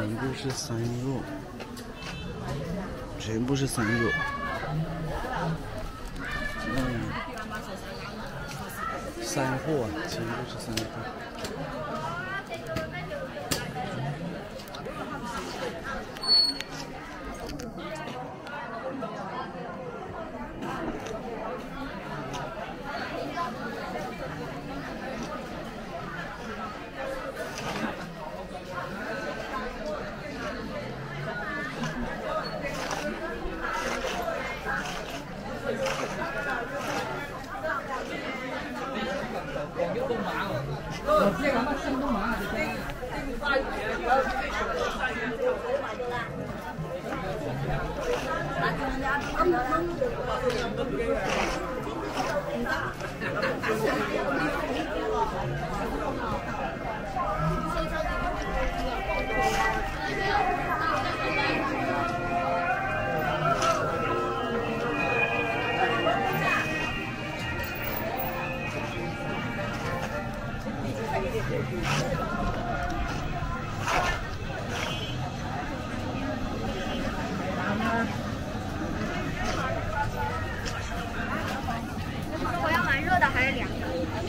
全部是散肉，全部是散肉。散货，全部是散货。 我要买热的还是凉的？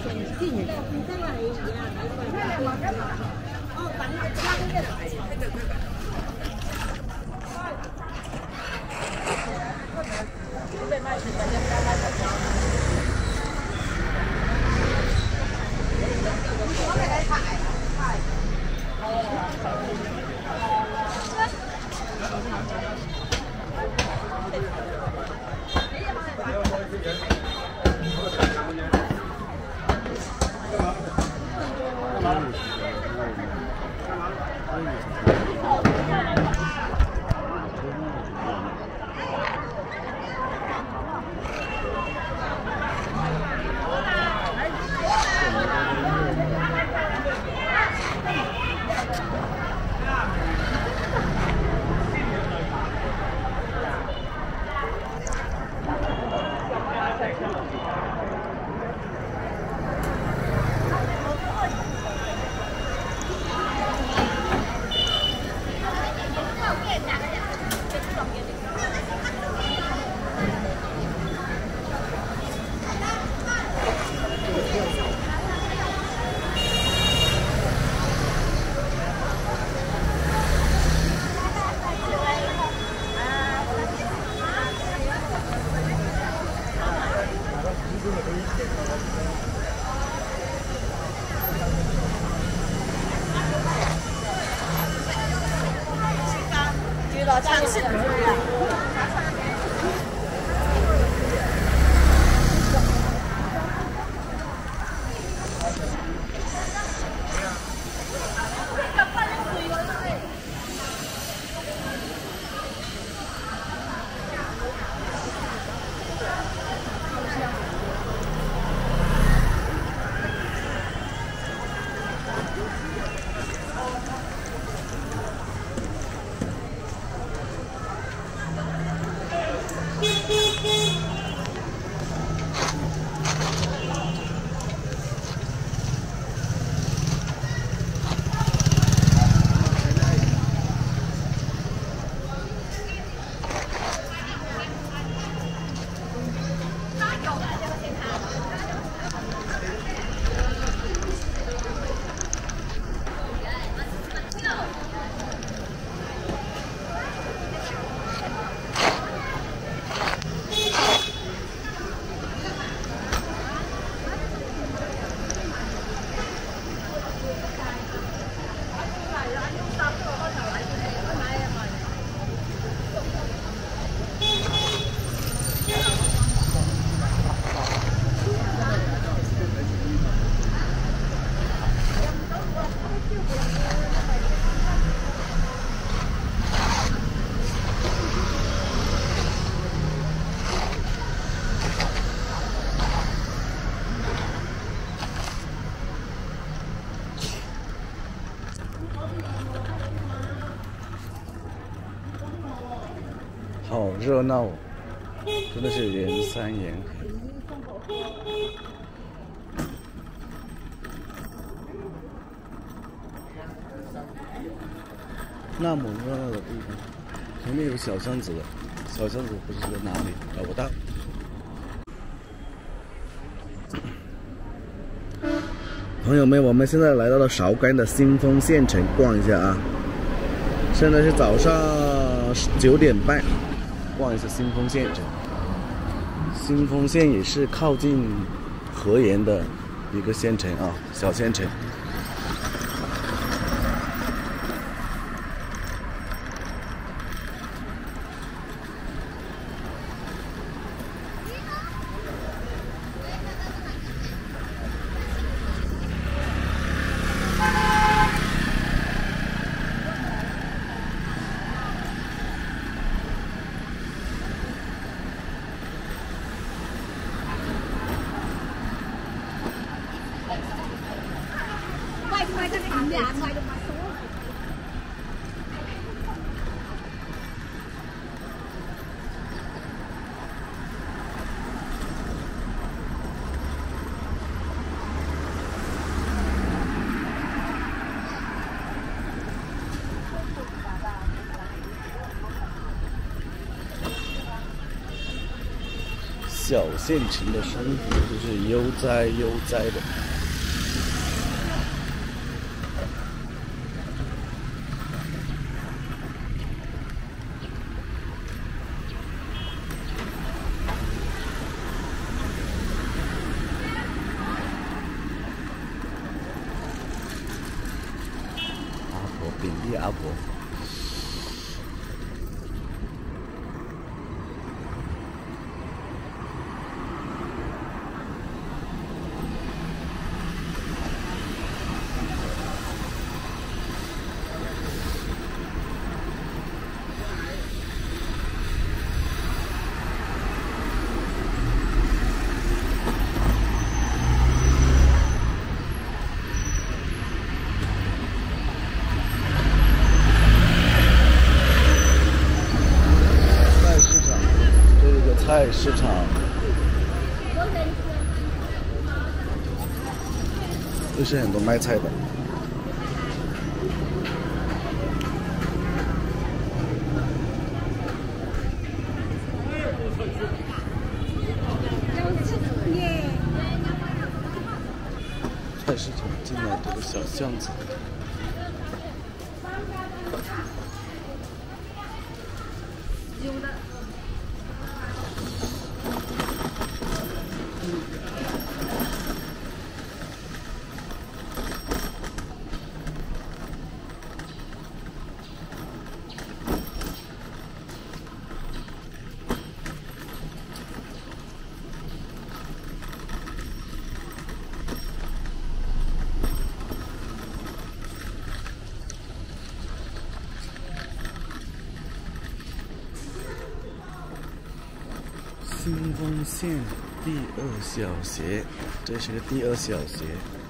尝试。 好热闹，真的是人山人海。 那么热闹的地方，前面有小巷子的，小巷子不知道在哪里，找不到。朋友们，我们现在来到了韶关的新丰县城逛一下啊。现在是早上9点半，逛一下新丰县城。新丰县也是靠近河源的一个县城啊，小县城。小县城的生活就是悠哉悠哉的。阿婆，本地阿婆。菜市场，又是很多卖菜的。菜市场进来这个小巷子。新丰县第2小学，这是个第2小学。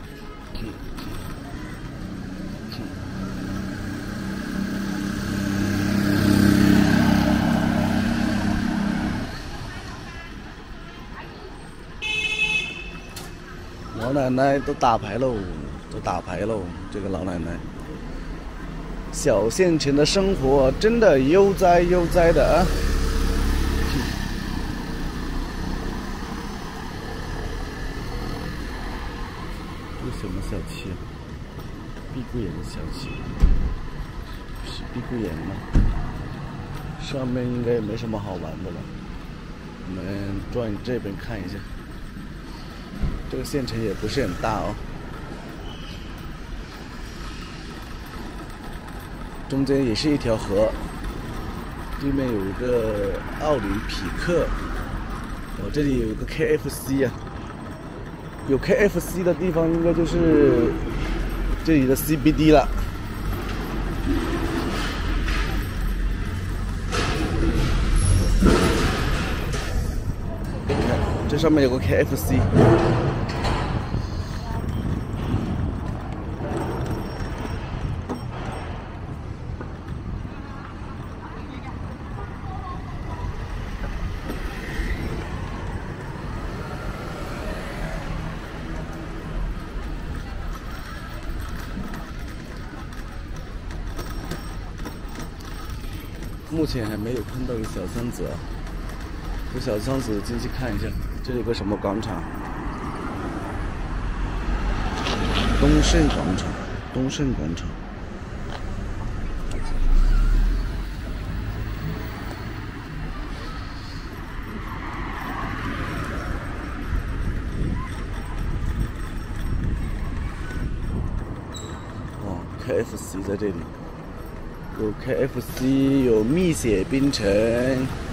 老奶奶都打牌喽，这个老奶奶。小县城的生活真的悠哉悠哉的啊！这是什么小区啊？碧桂园的小区，是碧桂园吗？上面应该也没什么好玩的了。我们转这边看一下。这个县城也不是很大哦，中间也是一条河，对面有一个奥林匹克，这里有一个 KFC 啊，有 KFC 的地方应该就是这里的 CBD 了。你看，这上面有个 KFC。 目前还没有看到有小巷子啊，有小巷子进去看一下。这里有个什么广场？东盛广场，东盛广场。哦 ，KFC 在这里，有 KFC，有蜜雪冰城。